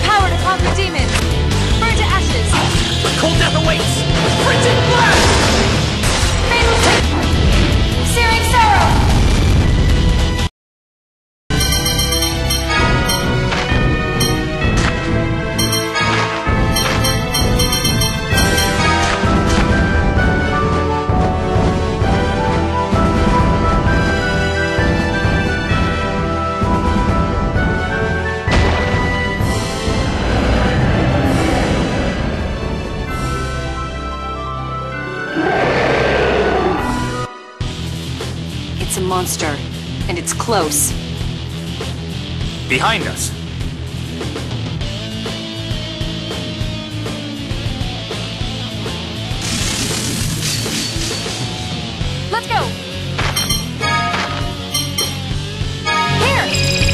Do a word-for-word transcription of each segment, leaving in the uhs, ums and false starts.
power to conquer demons! Burn to ashes! Cold death awaits! Frigid blast! Fatal Searing Sorrow! It's a monster, and it's close. Behind us. Let's go! Here!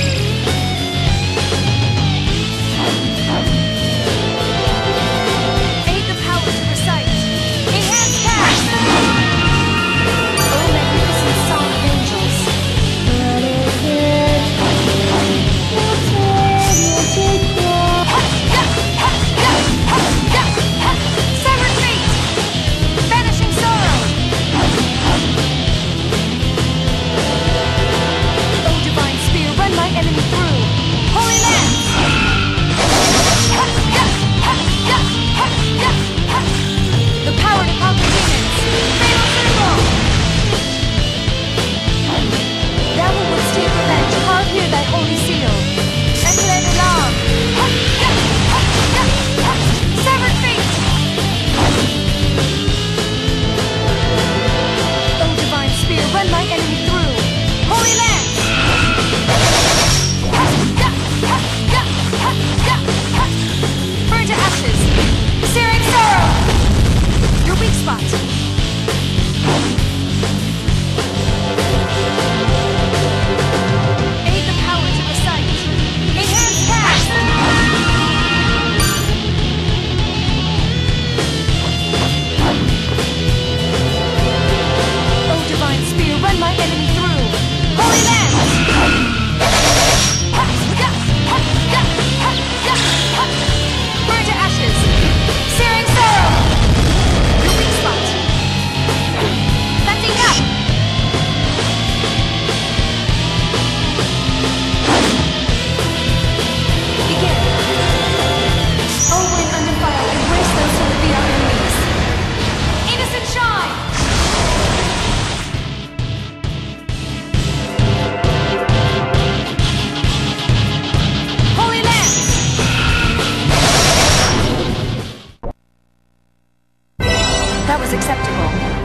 Aid the power to recite. Enhance cast! Oh, magnificent song of angels. Severed feet! Vanishing sorrow! Oh, divine spear, run my enemy through! Holy lance! The power to conquer demons! Fatal circle! Thou who wouldst take revenge, carve here thy holy seal. Enter and alarm! Severed feet! Oh, divine spear, run my enemy through! Holy lance! Burn to ashes! Searing sorrow! Your weak spot! Aid the power to recite! Enhance cast! Oh, divine spear, run my enemy through! Holy lance! Burn to ashes! Searing sorrow! Your weak spot! That's enough! Begin! Oh, when undefiled, embrace those who would be our enemies! Innocent shine! Holy lance! That was acceptable.